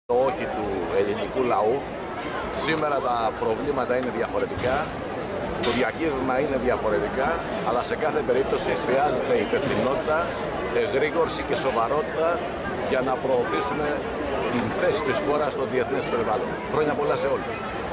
Το όχι του ελληνικού λαού. Σήμερα τα προβλήματα είναι διαφορετικά, το διακύβευμα είναι διαφορετικά, αλλά σε κάθε περίπτωση χρειάζεται υπευθυνότητα, εγρήγορση και σοβαρότητα για να προωθήσουμε την θέση της χώρας στο διεθνές περιβάλλον. Χρόνια πολλά σε όλους.